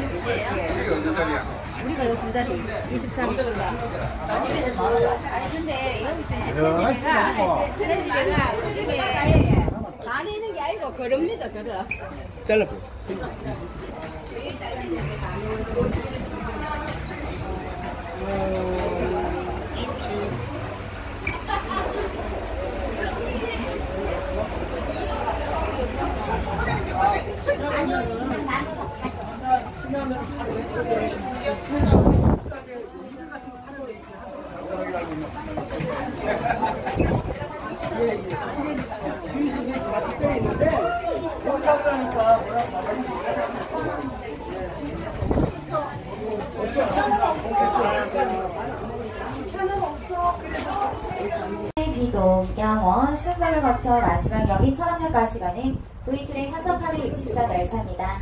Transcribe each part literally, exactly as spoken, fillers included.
이게 언제 자리야? 우리가 요 두 자리 이십삼, 이십사. 아니 근데 여기서 이제 편집회가 편집회가 그중에 다 내는 게 아니고 걸음니다 걸어. 잘라보. 비동, 양원, 승백을 거쳐 마지막 역인 철암역까지 가는 브이트레인 사천팔백육십 자 열차입니다.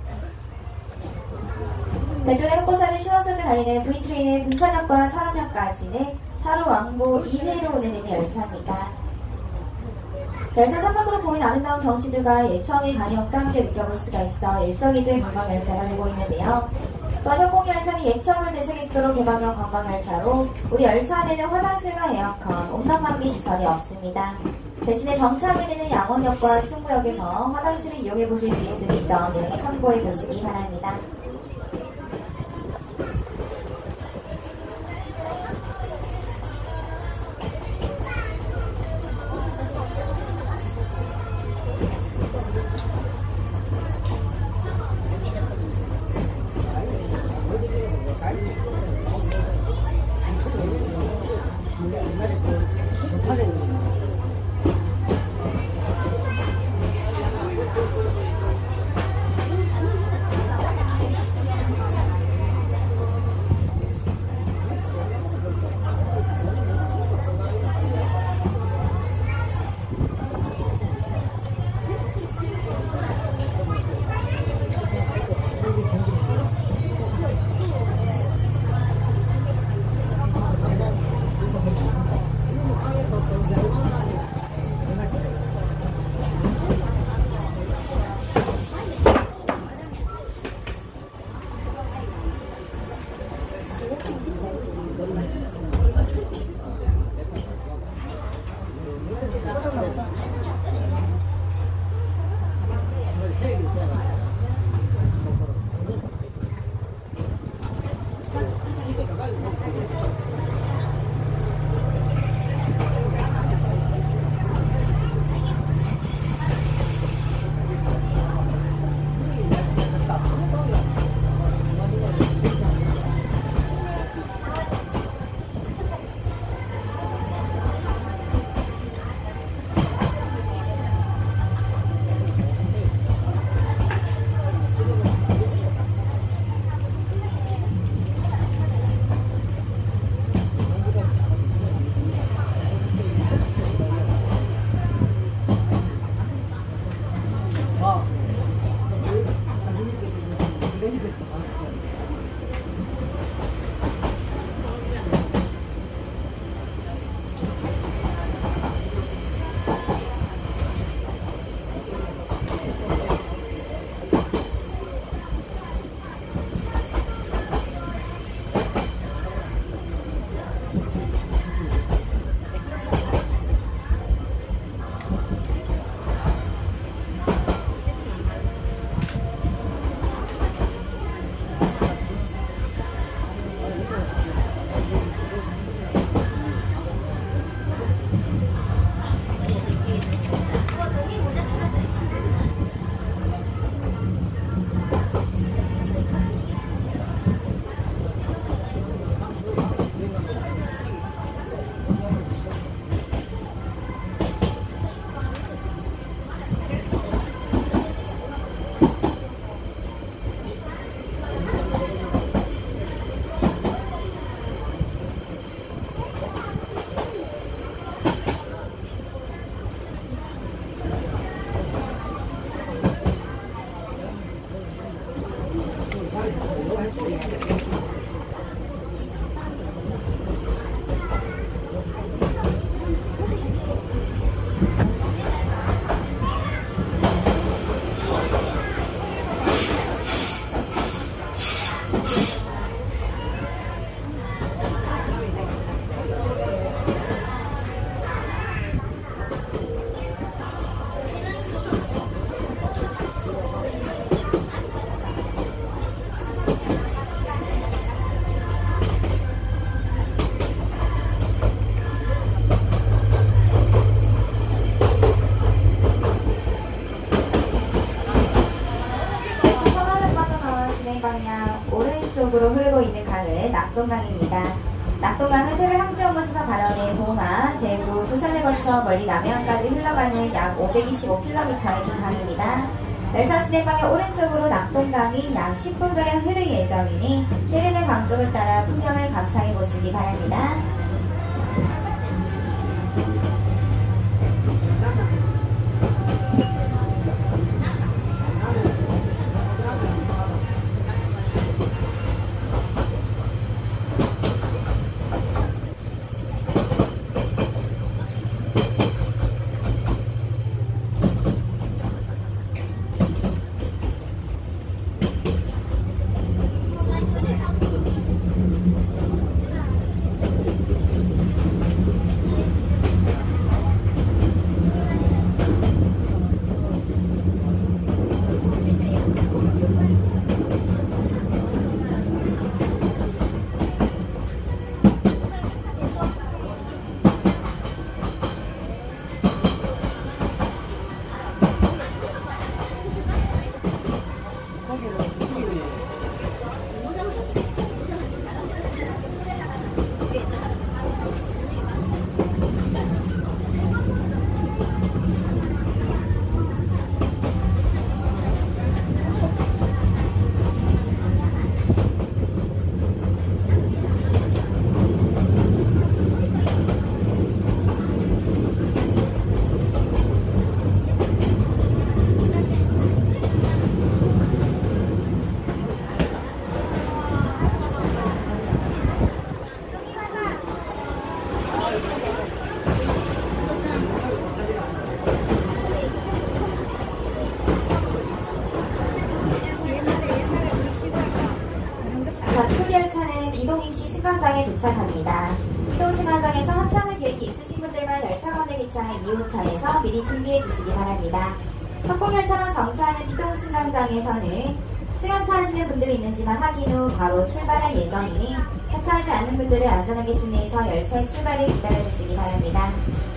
별도의 흑고사를 시원스럽게 달리는 브이트레인의 분천역과 철암역까지는 하루 왕복 이 회로 운행되는 열차입니다. 열차 삼박으로 보이는 아름다운 경치들과 예초항의 간이역과 함께 느껴볼 수가 있어 일석이조의 관광열차가 되고 있는데요. 또한 협공열차는 예초항을 대체하도록 개방형 관광열차로 우리 열차 안에는 화장실과 에어컨, 온난방기 시설이 없습니다. 대신에 정차하게 되는 양원역과 승구역에서 화장실을 이용해 보실 수 있으니 이 점 미리 참고해 보시기 바랍니다. 쪽으로 흐르고 있는 강은 낙동강입니다. 낙동강은 태백 항저우못에서 발원해 봉화, 대구, 부산을 거쳐 멀리 남해안까지 흘러가는 약 오백이십오 킬로미터의 긴 강입니다. 열차 진행방의 오른쪽으로 낙동강이 약 십 분가량 흐를 예정이니 흐르는 강 쪽을 따라 풍경을 감상해 보시기 바랍니다. 열차는 비동임시 승강장에 도착합니다. 비동 승강장에서 하차하는 계획이 있으신 분들만 열차 가운데 기차의 이 호차에서 미리 준비해 주시기 바랍니다. 협공열차만 정차하는 비동 승강장에서는 승하차 하시는 분들이 있는지만 확인 후 바로 출발할 예정이니 하차하지 않는 분들은 안전하게 실내에서 열차의 출발을 기다려 주시기 바랍니다.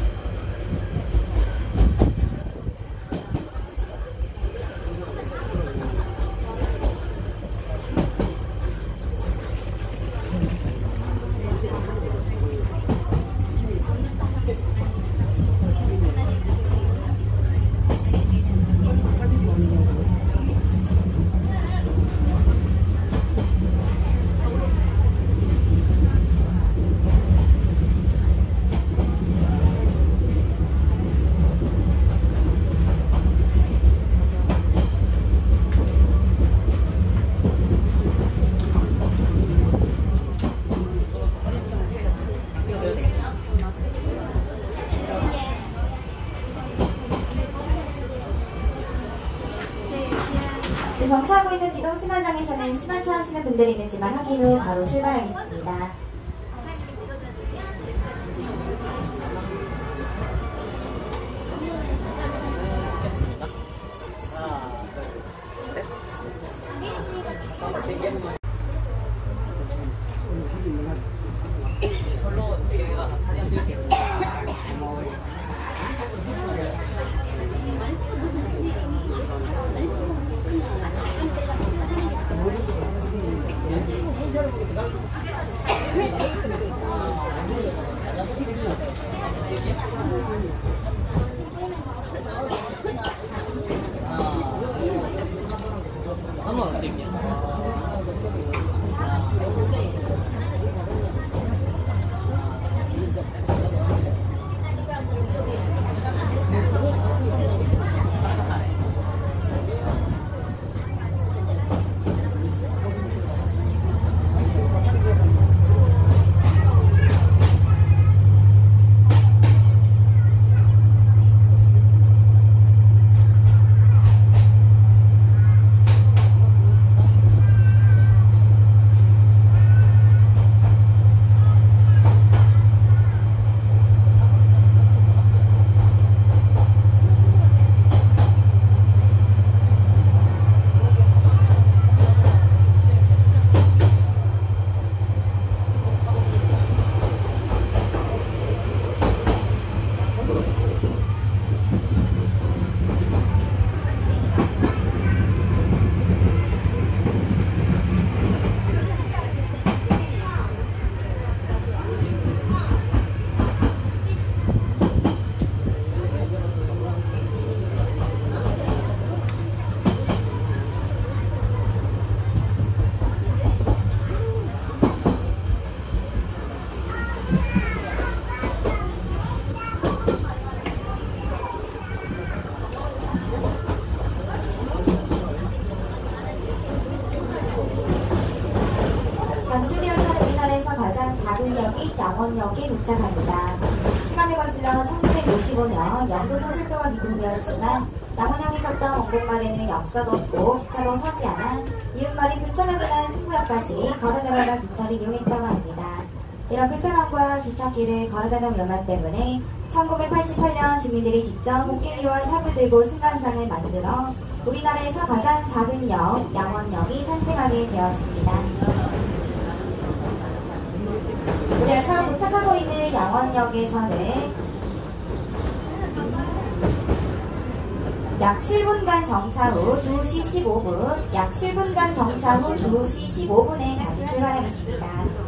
정차하고 있는 비동 승강장에서는 승하차 하시는 분들이 있는지만 확인 후 바로 출발하겠습니다. 잠시 후 열차는 우리나라에서 가장 작은 역인 양원역에 도착합니다. 시간을 거슬러 천구백오십오 년 영도 서술도가 기통되었지만 양원역에 섰던 원곡말에는 역사도 없고 기차도 서지 않아 이웃마을인 분천을 지난 승구역까지 걸어내려가 기차를 이용했다고 합니다. 이런 불편함과 기찻길을 걸어다니는 위험함 때문에 천구백팔십팔 년 주민들이 직접 곡괭이와 삽을 들고 승강장을 만들어 우리나라에서 가장 작은 역, 양원역이 탄생하게 되었습니다. 우리 열차가 도착하고 있는 양원역에서는 약 칠 분간 정차 후 두 시 십오 분, 약 칠 분간 정차 후 두 시 십오 분에 다시 출발하겠습니다.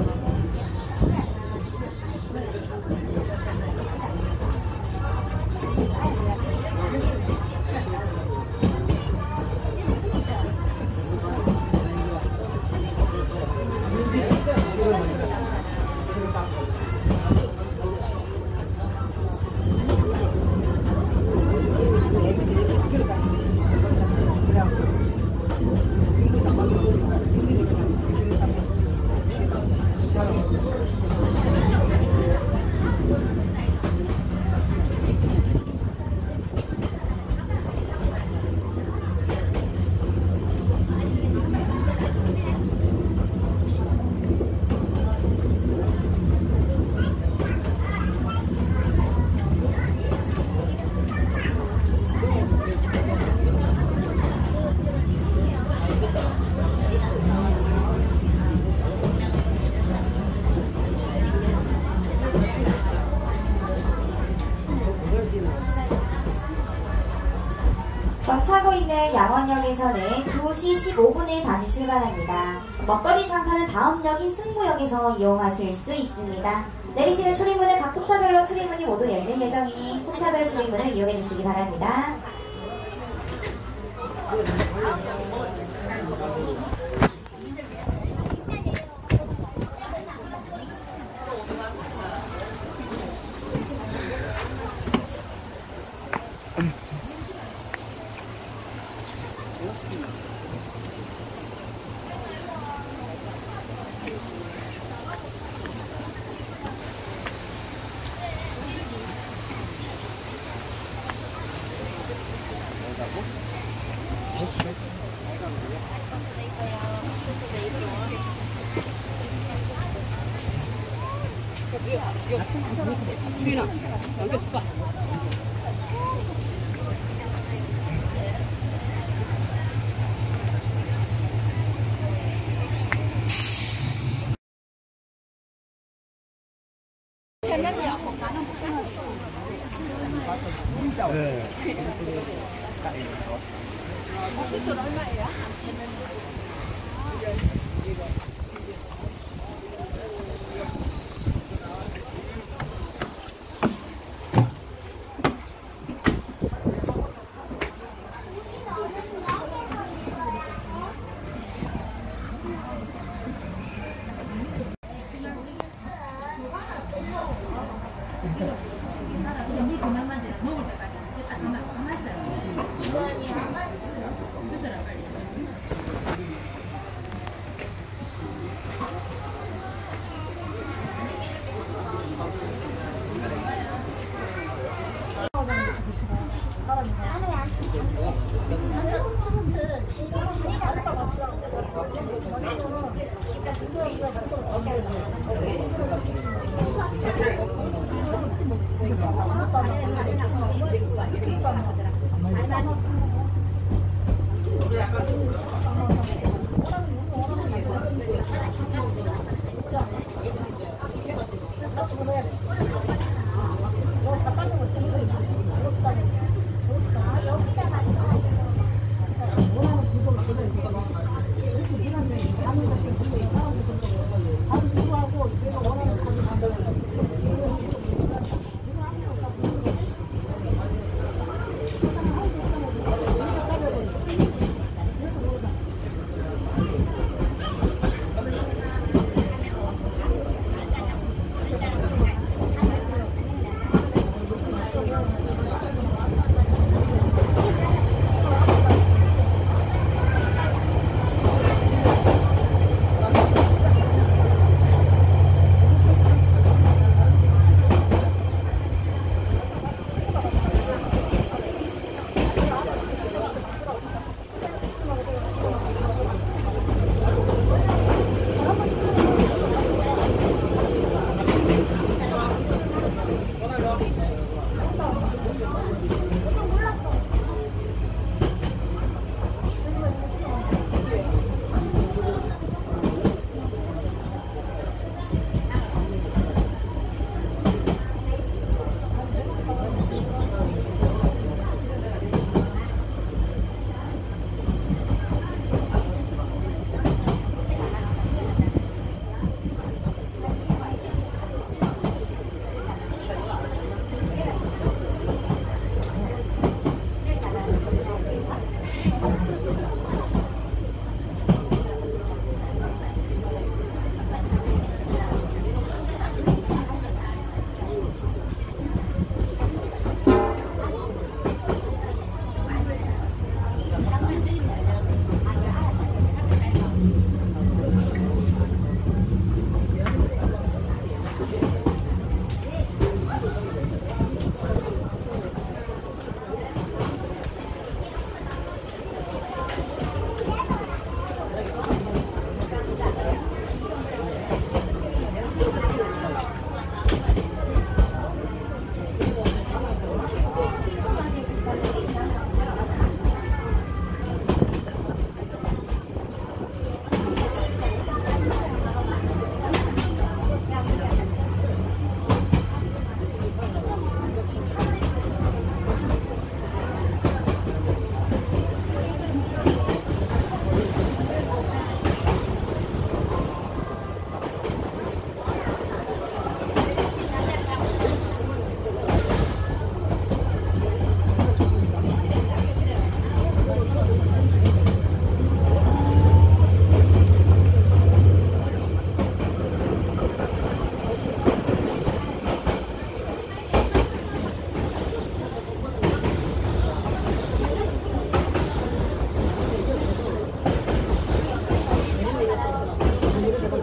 정차하고 있는 양원역에서는 두 시 십오 분에 다시 출발합니다. 먹거리 상타는 다음 역인 승구역에서 이용하실 수 있습니다. 내리시는 출입문은 각 포차별로 출입문이 모두 열릴 예정이니 포차별 출입문을 이용해 주시기 바랍니다.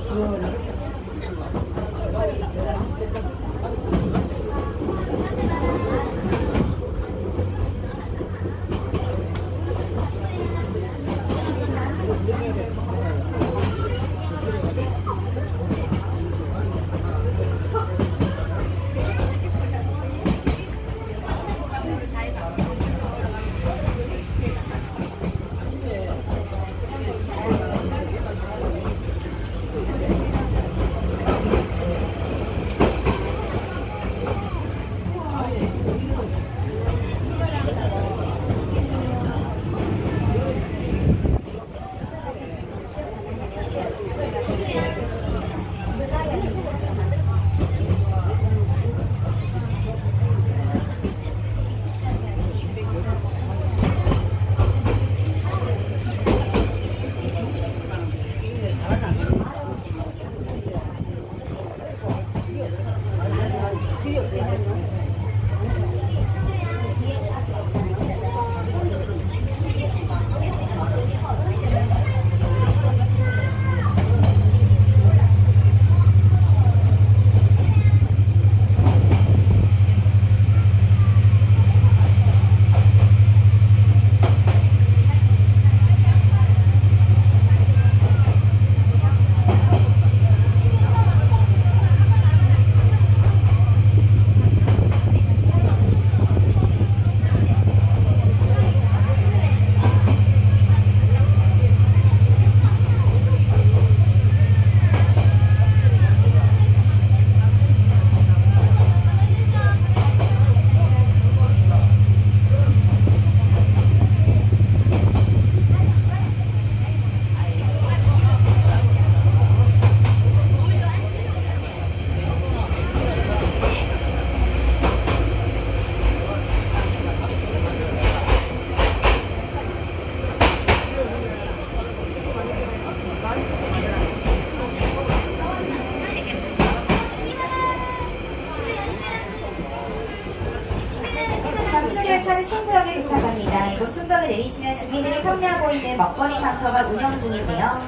열차는 승부역에 도착합니다. 이곳 승부역에 내리시면 주민들이 판매하고 있는 먹거리 상터가 운영 중인데요.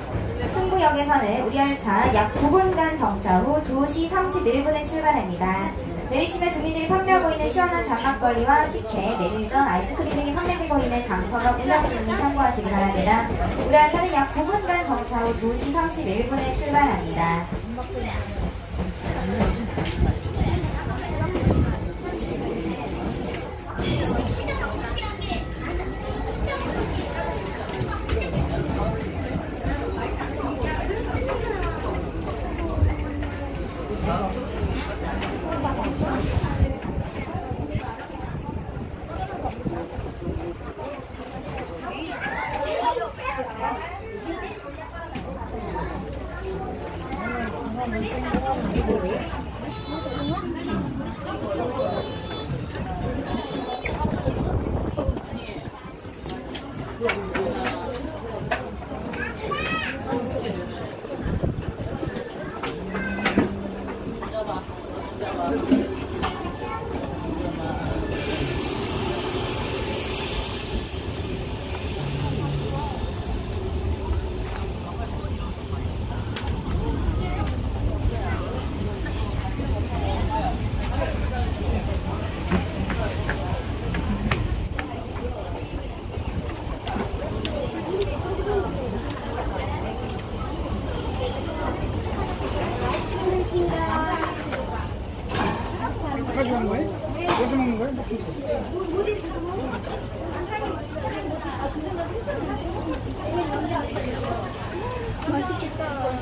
승부역에서는 우리 열차 약 구 분간 정차 후 두 시 삼십일 분에 출발합니다. 내리시면 주민들이 판매하고 있는 시원한 장막걸리와 식혜, 메밀전, 아이스크림 등이 판매되고 있는 장터가 운영 중이니 참고하시기 바랍니다. 우리 열차는 약 구 분간 정차 후 두 시 삼십일 분에 출발합니다. 사주하는 거예요? 어디서 먹는 거예요? 뭐 주세요. 맛있겠다.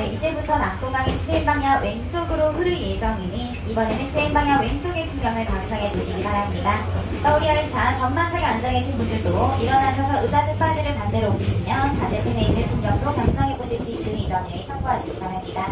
이제부터 낙동강이 진행 방향 왼쪽으로 흐를 예정이니 이번에는 진행 방향 왼쪽의 풍경을 감상해 보시기 바랍니다. 우리 열차 전망석에 앉아 계신 분들도 일어나셔서 의자 뒷바지를 반대로 옮기시면 반대편에 있는 풍경도 감상해 보실 수 있으니 이 점에 참고하시기 바랍니다.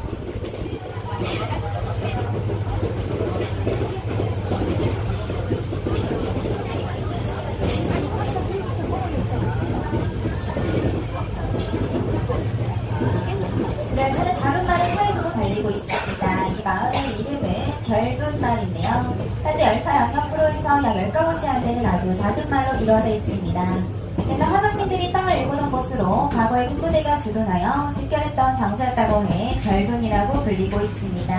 열차는 작은 말을 서해 두고 달리고 있습니다. 이 마을의 이름은 결둔말인데요. 현재 열차 양옆으로에서 약 열 가구 채안되는 아주 작은 말로 이루어져 있습니다. 옛날 화정민들이 땅을 일구던 곳으로 과거에 군부대가 주둔하여 집결했던 장소였다고 해 결둔이라고 불리고 있습니다.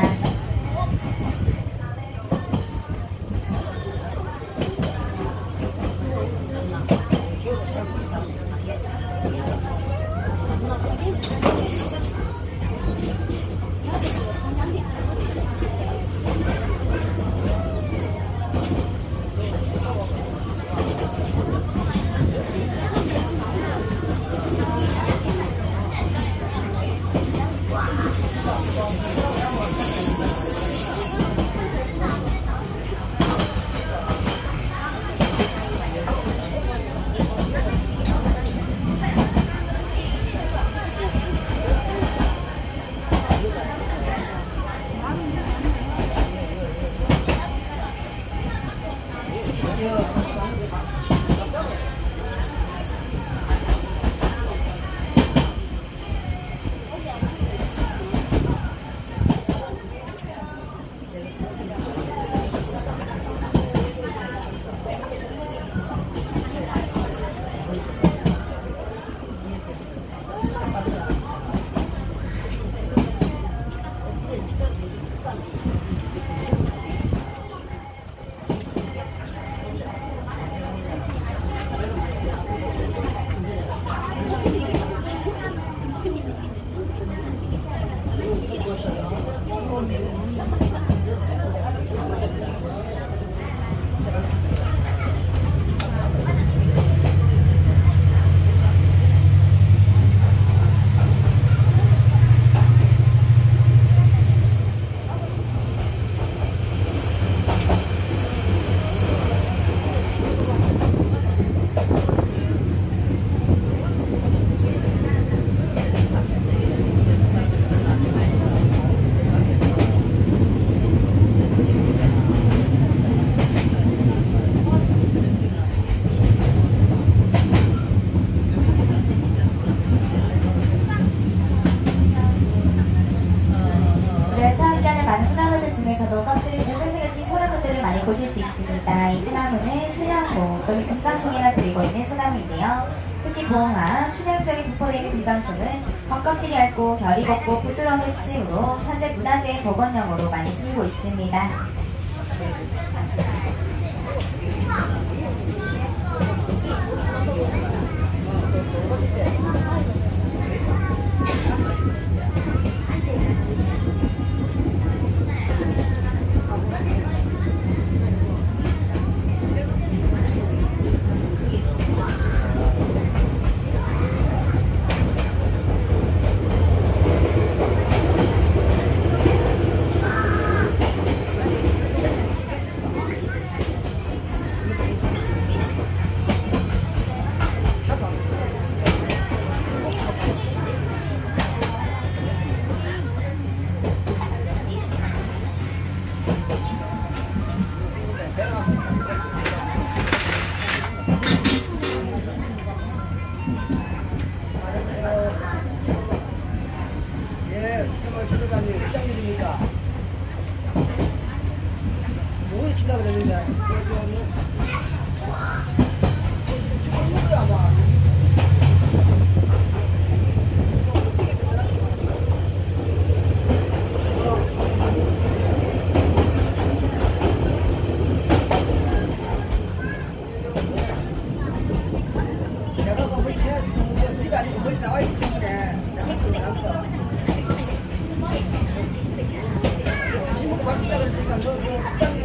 중에서도 껍질을 붉은색을 띤 소나무들을 많이 보실 수 있습니다. 이 소나무는 춘향봉 또는 금강송이라 불리고 있는 소나무인데요. 특히 봉화, 춘향 지역에 분포되어 있는 금강송은 겉껍질이 얇고 결이 곱고 부드러운 게 특징으로 현재 문화재의 복원용으로 많이 쓰이고 있습니다.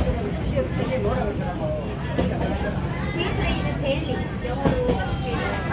뒤에 들어있는 벨리 영어로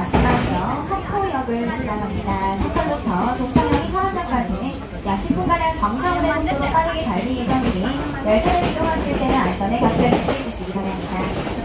마지막역 석포역을 지나갑니다. 석포부터 종착역인 철원역까지는 약 십 분가량 정상운행 속도로 빠르게 달릴 예정이니 열차를 이동하실 때는 안전에 각별히 주의해 주시기 바랍니다.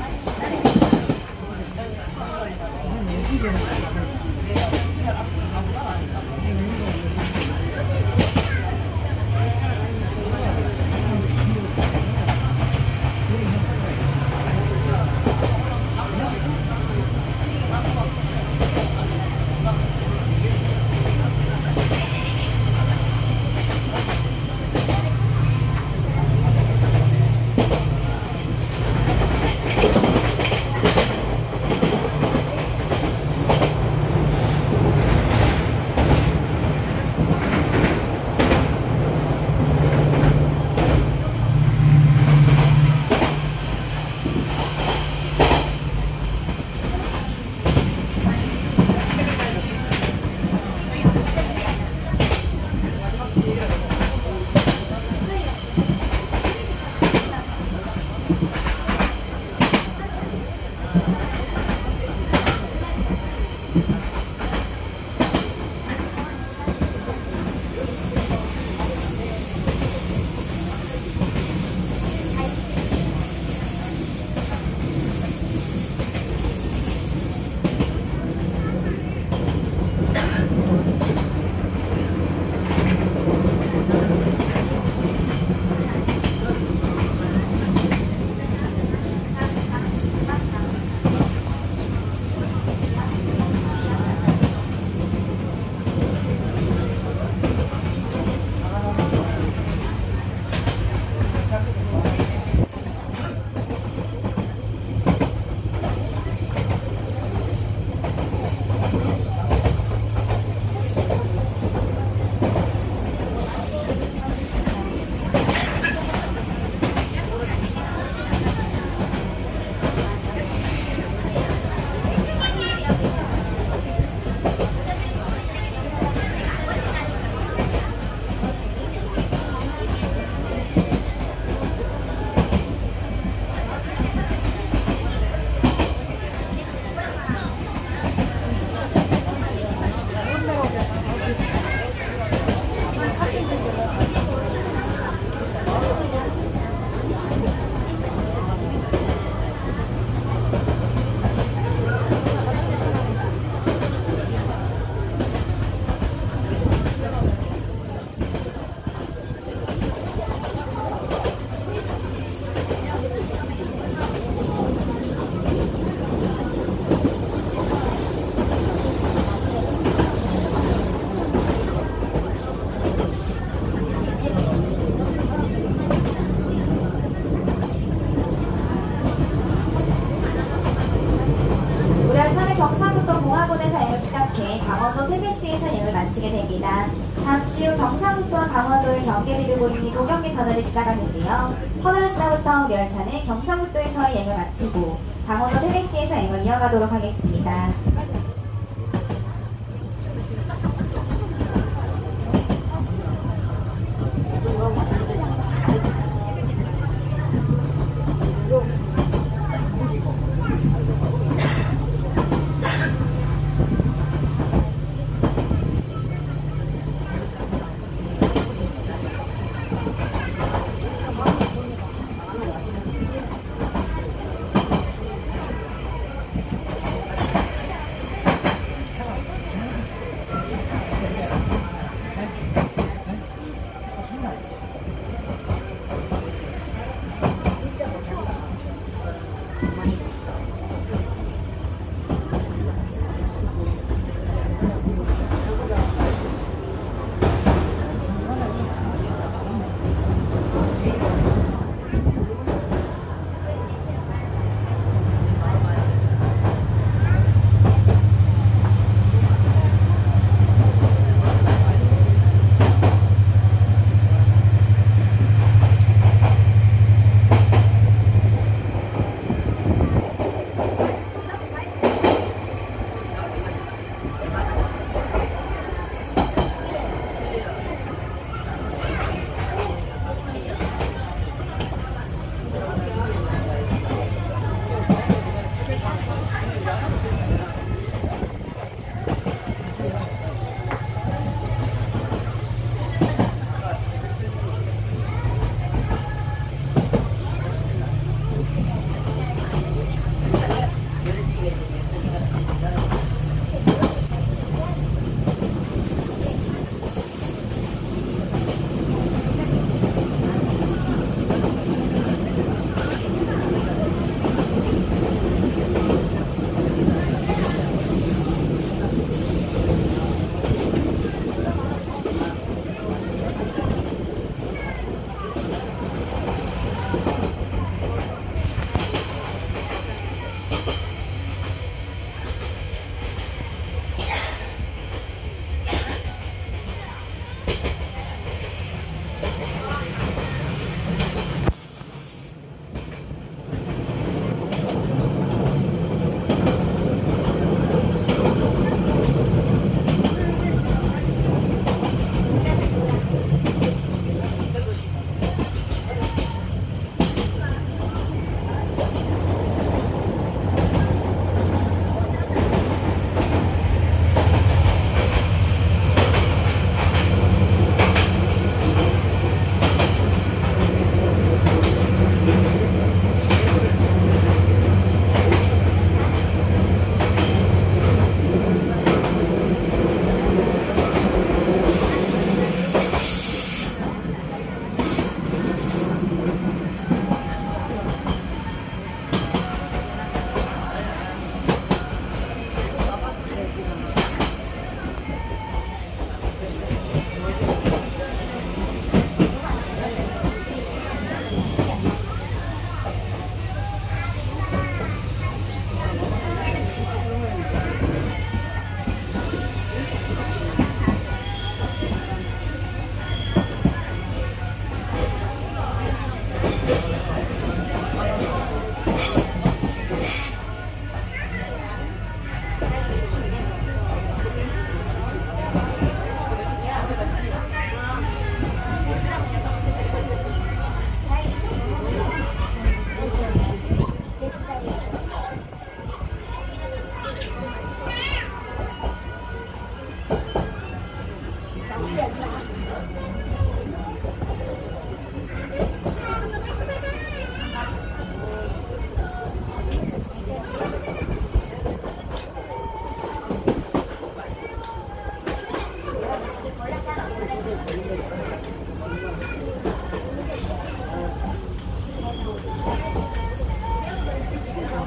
강원도 태백시에서 여행을 마치게 됩니다. 잠시 후 경상북도와 강원도의 경계를 이루고 있는 도경계 터널이 시작하는데요. 터널을 지나부터 우리 열차는 경상북도에서의 여행을 마치고 강원도 태백시에서 여행을 이어가도록 하겠습니다.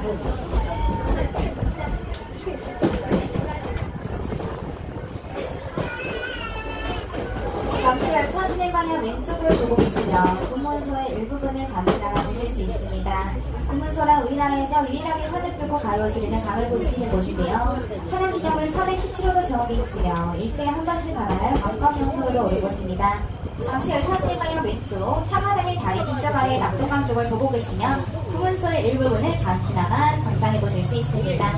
잠시 열차 진행 방향 왼쪽을 보고 계시면 군문소의 일부분을 잠시 나가보실 수 있습니다. 군문소란 우리나라에서 유일하게 산을 뚫고 가로지르는 강을 볼 수 있는 곳인데요. 천연 기념물 삼백십칠 호도 지정돼 있으며 일생에 한 번쯤 가봐야 관광 명소로도 오를 곳입니다. 잠시 열차 진행 방향 왼쪽 차마다니 다리 뒤쪽 아래 낙동강 쪽을 보고 계시면 군문소의 일부분을 잠시나마 감상해 보실 수 있습니다.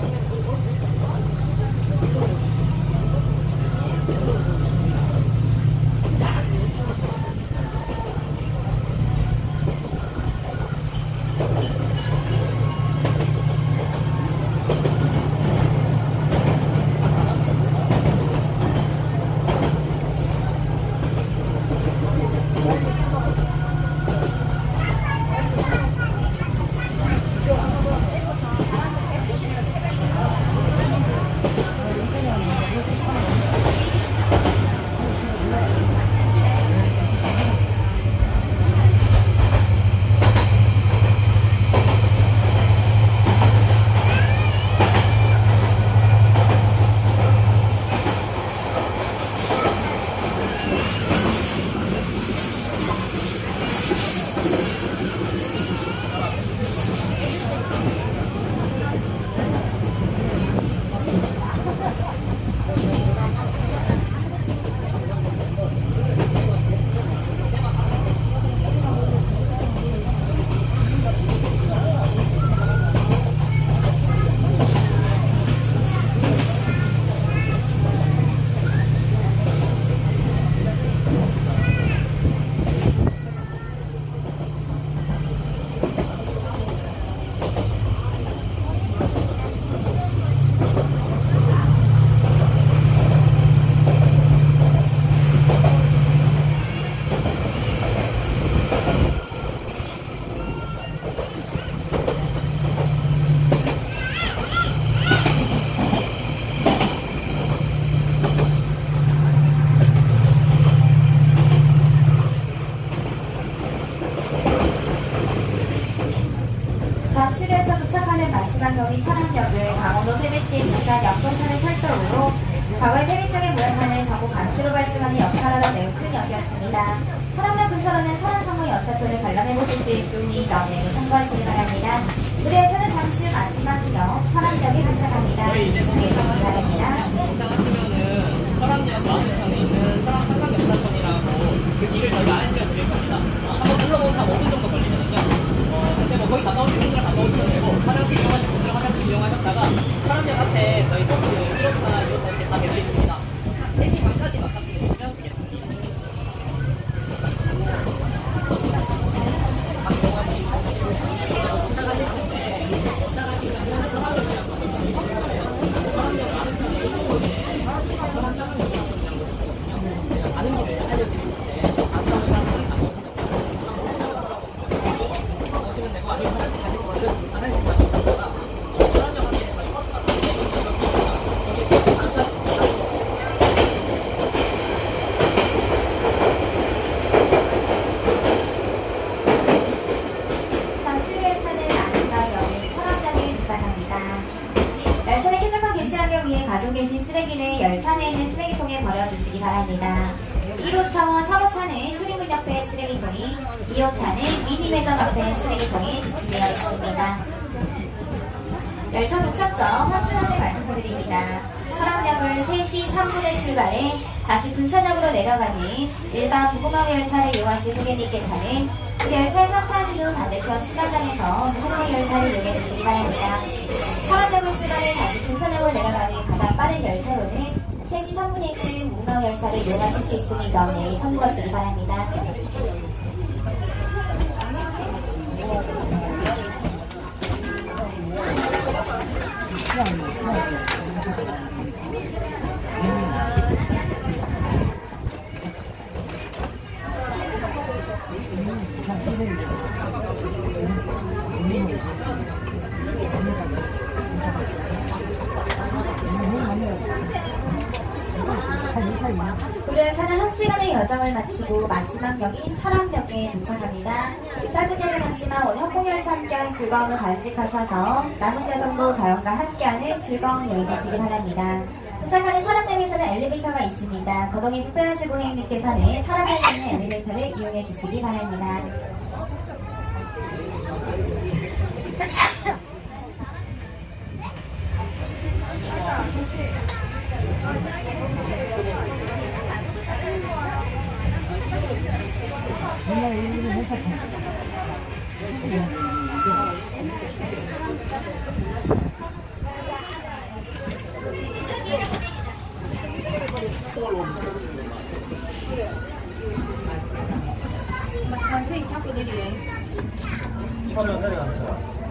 잠실에서 도착하는 마지막 역이 천안역은 강원도 태백시 부산 영동천을 철도로 과거의 태백적의 무역만을 전국 강치로 발송하는 역할을 하던 매우 큰 역이었습니다. 천안역 근처로는 천안항구 연사촌을 관람해보실 수 있으니 점에 참고하시기 바랍니다. 우리 열차는 잠시 후 마지막 역 천안역에 도착합니다. 준비해주시기 바랍니다. 도착하시면은 천안역 마을편에 있는 천안한강 연사촌이라고 그 길을 저희가 안내해 드릴 겁니다. 한번 둘러보면 한 오 분 정도 걸리거든요. 어, 근데 뭐 거기 갔다 오신 분들은 갔다 오시면 되고, 화장실 이용하신 분들은 화장실 이용하셨다가 천안역 앞에 저희 버스 일 호차, 이 호차 이렇게 다 되어 있습니다. 세 시 반까지 막탑승해 주시면 되겠습니다. 아는 길을 알려드리는데 가까우신 분들은 갔다 오시면 되고, 아니면 화장실 가시는 분들은 화장실 가시다가 천안역 앞에 저희 버스가 다 되어 있습니다. 여기 세 시 반까지 잠실 열차는 마지막 역인 천안역에 도착합니다. 열차는 쾌적한 개실환경 위에 가지고 계신 쓰레기는 열차 내에 있는 쓰레기통에 버려주시기 바랍니다. 일 호차와 사 호차는 출입문 옆에 쓰레기통이, 이 호차는 미니 매점 앞에 쓰레기통이 비치되어 있습니다. 열차 도착점 환승 안내 말씀드립니다. 천안역을 세 시 삼 분에 출발해 다시 분천역으로 내려가는 일반 무궁화 열차를 이용하실 고객님께서는 우리 열차에 상차하신 후 반대편 승강장에서 무궁화 열차를 이용해 주시기 바랍니다. 천안역을 출발해 다시 분천역으로 내려가는 가장 빠른 열차로는 세 시 삼 분에 있는 무궁화 열차를 이용하실 수 있으니 점에 참고하시기 바랍니다. 우리 열차는 한 시간의 여정을 마치고 마지막 역인 철암역에 도착합니다. 짧은 여정이었지만 오늘 협곡열차 함께한 즐거움을 간직하셔서 남은 여정도 자연과 함께하는 즐거운 여행 되시기 바랍니다. 도착하는 철암역에서는 엘리베이터가 있습니다. 거동이 불편하신 고객님께서는 철암역에 있는 엘리베이터를 이용해 주시기 바랍니다. 천천히 잡고 내리래. 차려 내려가서.